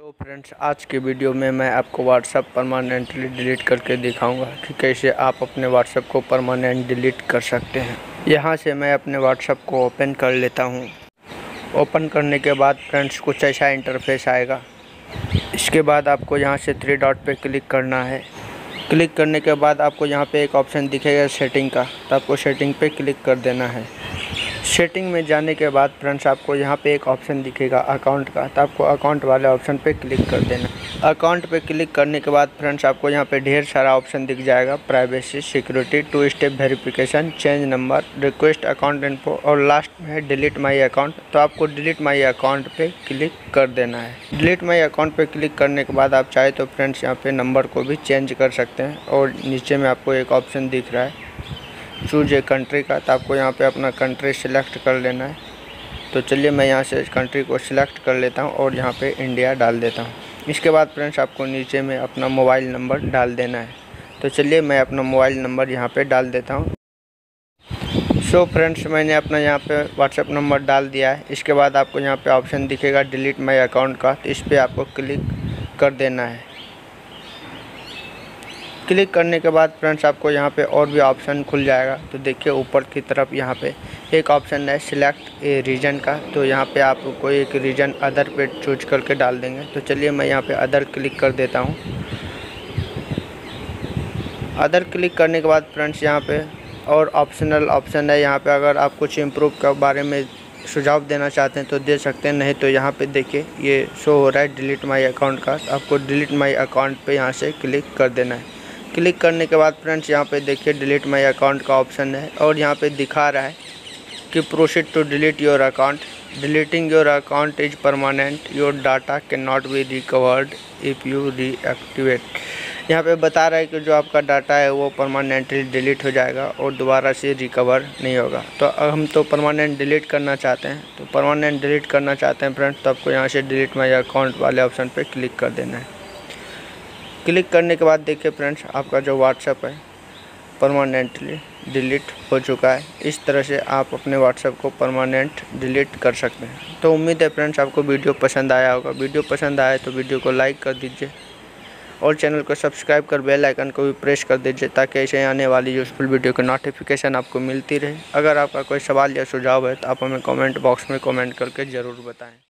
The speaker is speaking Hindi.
तो फ्रेंड्स, आज के वीडियो में मैं आपको व्हाट्सएप परमानेंटली डिलीट करके दिखाऊंगा कि कैसे आप अपने व्हाट्सएप को परमानेंट डिलीट कर सकते हैं। यहां से मैं अपने व्हाट्सएप को ओपन कर लेता हूं। ओपन करने के बाद फ्रेंड्स कुछ ऐसा इंटरफेस आएगा। इसके बाद आपको यहां से 3 डॉट पे क्लिक करना है। क्लिक करने के बाद आपको यहां पे एक ऑप्शन दिखेगा सेटिंग का, तो आपको सेटिंग पे क्लिक कर देना है। सेटिंग में जाने के बाद फ्रेंड्स आपको यहाँ पे एक ऑप्शन दिखेगा अकाउंट का, तो आपको अकाउंट वाले ऑप्शन पे क्लिक कर देना। अकाउंट पे क्लिक करने के बाद फ्रेंड्स आपको यहाँ पे ढेर सारा ऑप्शन दिख जाएगा। Privacy, security, 2 step verification, change number, request account info और लास्ट में है डिलीट माई अकाउंट। तो आपको डिलीट माई अकाउंट पे क्लिक कर देना है। डिलीट माई अकाउंट पे क्लिक करने के बाद आप चाहे तो फ्रेंड्स यहाँ पे नंबर को भी चेंज कर सकते हैं। और नीचे में आपको एक ऑप्शन दिख रहा है चूज ए कंट्री का, तो आपको यहाँ पे अपना कंट्री सिलेक्ट कर लेना है। तो चलिए मैं यहाँ से कंट्री को सिलेक्ट कर लेता हूँ और यहाँ पे इंडिया डाल देता हूँ। इसके बाद फ्रेंड्स आपको नीचे में अपना मोबाइल नंबर डाल देना है। तो चलिए मैं अपना मोबाइल नंबर यहाँ पे डाल देता हूँ। सो फ्रेंड्स, मैंने अपना यहाँ पे व्हाट्सएप नंबर डाल दिया है। इसके बाद आपको यहाँ पे ऑप्शन दिखेगा डिलीट माई अकाउंट का, तो इस पर आपको क्लिक कर देना है। क्लिक करने के बाद फ्रेंड्स आपको यहाँ पे और भी ऑप्शन खुल जाएगा। तो देखिए ऊपर की तरफ यहाँ पे एक ऑप्शन है सिलेक्ट ए रीजन का, तो यहाँ पे आप कोई एक रीजन अदर पे चूज करके डाल देंगे। तो चलिए मैं यहाँ पे अदर क्लिक कर देता हूँ। अदर क्लिक करने के बाद फ्रेंड्स यहाँ पे और ऑप्शनल ऑप्शन है। यहाँ पे अगर आप कुछ इम्प्रूव के बारे में सुझाव देना चाहते हैं तो दे सकते हैं, नहीं तो यहाँ पे देखिए ये शो हो रहा है डिलीट माई अकाउंट का। आपको डिलीट माई अकाउंट पे यहाँ से क्लिक कर देना है। क्लिक करने के बाद फ्रेंड्स यहाँ पे देखिए डिलीट माई अकाउंट का ऑप्शन है और यहाँ पे दिखा रहा है कि proceed to delete your account, deleting your account is permanent, your data can not be recovered if you reactivate. यहाँ पे बता रहा है कि जो आपका डाटा है वो परमानेंटली डिलीट हो जाएगा और दोबारा से रिकवर नहीं होगा। तो हम तो परमानेंट डिलीट करना चाहते हैं, तो परमानेंट डिलीट करना चाहते हैं फ्रेंड्स, तो आपको यहाँ से डिलीट माई अकाउंट वाले ऑप्शन पर क्लिक कर देना है। क्लिक करने के बाद देखिए फ्रेंड्स आपका जो व्हाट्सएप है परमानेंटली डिलीट हो चुका है। इस तरह से आप अपने व्हाट्सएप को परमानेंट डिलीट कर सकते हैं। तो उम्मीद है फ्रेंड्स आपको वीडियो पसंद आया होगा। वीडियो पसंद आया तो वीडियो को लाइक कर दीजिए और चैनल को सब्सक्राइब कर बेल आइकन को भी प्रेस कर दीजिए, ताकि ऐसे आने वाली यूज़फुल वीडियो की नोटिफिकेशन आपको मिलती रहे। अगर आपका कोई सवाल या सुझाव है तो आप हमें कमेंट बॉक्स में कमेंट करके ज़रूर बताएँ।